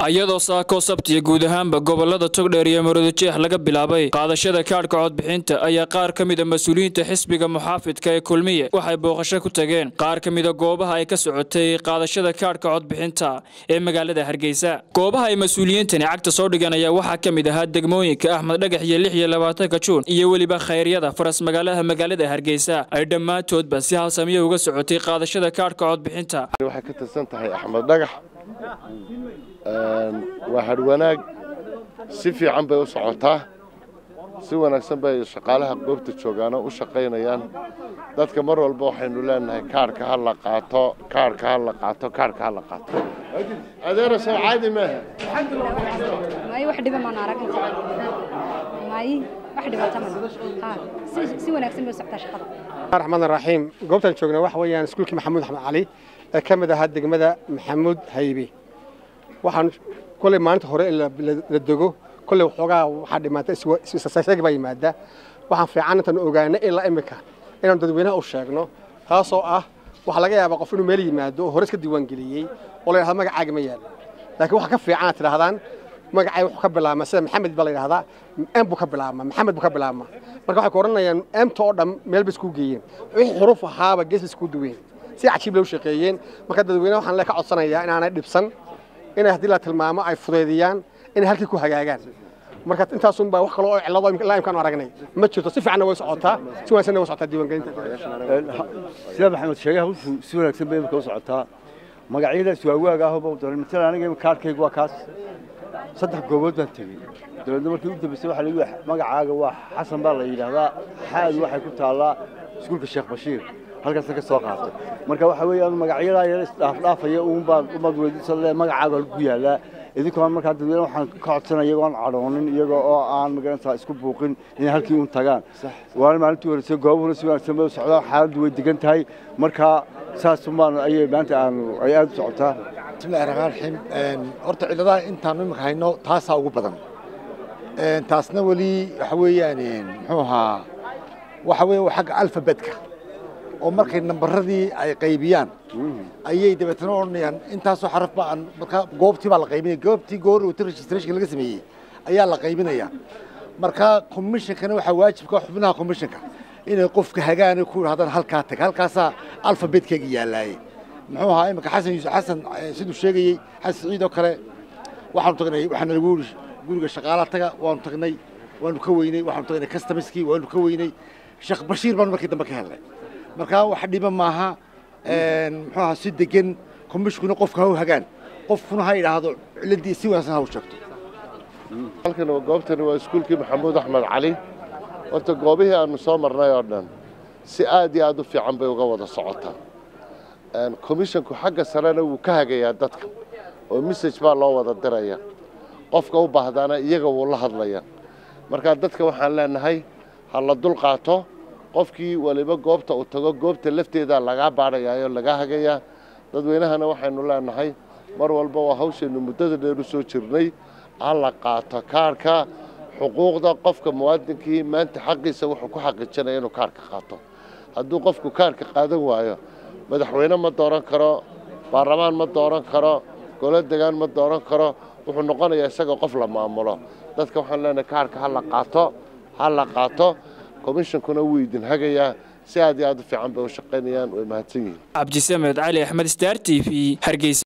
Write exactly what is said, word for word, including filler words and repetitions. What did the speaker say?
ayadoo saako sabtiga guud ahaanba gobolada Togdheer iyo Maroodijeex laga bilaabay qaadashada kaarka codbixinta ayaa qaar kamid ah mas'uuliyiinta xisbiga muxaafidka ee Kulmiye waxay booqasho ku tageen qaar kamid ah goobaha ay ka socotay qaadashada kaarka codbixinta ee magaalada Hargeysa. Goobaha ay mas'uuliyiintani cagta soo dhiganaya waxaa kamid ah degmooyinka Axmed Dhagax iyo lix iyo labaatan Juun iyo waliba khayryada faras magaalada magaalada Hargeysa ay dhamaantoodba si halsamiyo uga socotay qaadashada kaarka codbixinta. waxay ka tirsan tahay Axmed Dhagax واحد وناق سفي عم بيوسعتها سوى نكسب شقالها قبت الشوغانة وشقينا يان ذاتك مرة البوحين ولا إنها كارك هلا قاطو كارك هلا قاطو كارك هلا قاطو هذا رسول عادي ما ما هي واحدة ما نعرف ما هي واحدة ما تمن ها سوى نكسب بيوسعتها شقالة. الرحمن الرحيم قبت الشوغانة وحويان سكولك محمود أحمد علي كم ده هاد جمدا محمود هيبي waxaan kulay maalinta hore la dago kulay waxoogaa waxa dhimaatay isasayg bay yimaada waxaan fiican intaan ogaanay ilaa imika inaan dadweynaha u sheegno taasoo ah waxa laga yaabaa qof inuu meel yimaado hore iska diiwaan galiyay oo la yiraahdo magacaaga ma yaal laakiin waxa ka fiican aad tirahdaan magacay wuxuu ka bilaabmaa sida maxamed baa la yiraahdaa am buu ka bilaabmaa maxamed buu ka bilaabmaa marka waxay koranayaan amta oo dhan meel bis ku geeyeen wixii xuruf ahaaba gees isku duween si cajiib loo shaqeeyeen marka dadweynaha waxaan la ka codsanayaa inaanay dhibsan إن هذه لا تلمامة أي فضيديان إن هالكي كوه جاجان مركز أنت أصلا بوخ خلاص الله لا يمكن أراجعني ما تشوف تصيف عنا وسعتها سوى سنة وسعتها ديوان جنت سلام محمد شيخ هو سوى كسب بينك وسعتها ما قاعد سوى هو جاه بوتر مثلا أنا جاي كارت كي جواكاس صدق جوود بنتبي دول دول كيف تبي واحد يروح ما قاعد جوا حسن بالله يلا حال واحد كنت الله سكول الشيخ بشير halkaas ka soo qaatay marka waxa weeyaan magacyada ay isdaaf dhaafaya uun baa umad weydiisay magacaaga ku yaala idinka marka dadweynaha waxaan ka codsanayaa iyagoon cadhoonin iyaga oo aan magarantaa isku buuqin in halkii uun tagaan waan maalintii hore soo goobuhu si wanaagsan u socdaa xaaladdu way degan tahay marka saas umaan ayay maanta aan ay aad u socotaa bismillaahir rahmaanir rahiim een horta ciladaha intaan imika hayno taas ugu badan een taasna wali waxa weeyaan muxuu ahaa waxa weeye xaq alfabetka oo markay nambaradii ay qaybiyaan ayay dabeetana oranayaan intaas oo xaraf baan marka goobtii baa la qaybinay goobtii goor oo registration laga sameeyay ayaa la qaybinaya marka commissionkana waxa waajib ka xubnaha commissionka inay qofka hagaan ku yiraahdaan halka tag halkaas alfabetkayga yaalay muxuu ahaa imka xasan yuusuf xasan sidoo sheegay xasan ciid oo kale waxaan tagnay waxaan lagu guriga shaqaalaha taga waan tagnay waan ka weynay waxaan tagnay customerski waan ka weynay sheekh bashiir baan markii dambe ka helnay marka wax dhiba maaha een muxuu ahaa si degan komishkuna qofka ha hagaan qofkuna ha yiraahdo ciladii si wanaagsan ha u sheegto halkan waa goobtan waa iskuulkii Maxamuud Axmed Cali horta goobihii aanu soo marnay oo dhan si aad iyo aad u fiican bay uga wada socotaa een komishinku xagga sarena uu ka hagayaa dadka oo message baa loo wada diraya qofka u baahdana iyaga wuu la hadlaya marka dadka waxaan leenahay ha la dul qaato qofkii waliba goobta uu tago goobta lafteeda laga baarayo laga hagaya dadweynahana waxaynu leenahay mar walba waa hawsheenu muddada dheer u soo jirnay alla qaato kaarka xuquuqda qofka muwaadinka maanta xaqiisa wuxuu ku xaqiijinayaa inuu kaarka qaato hadduu qofku kaarka qaadan waayo madaxweyne ma dooran karo baarlamaan ma dooran karo gole deegaan ma dooran karo wuxuu noqonayaa isaga qof la maamulo dadka waxaan leenahay kaarka hala qaato hala qaato komishankuna wuu idin hagayaa si aad iyo aad u fiican bay u shaqaynayaan way mahadsan yihiin Cabdi Samed Ali Axmed Star T V Hargeysa.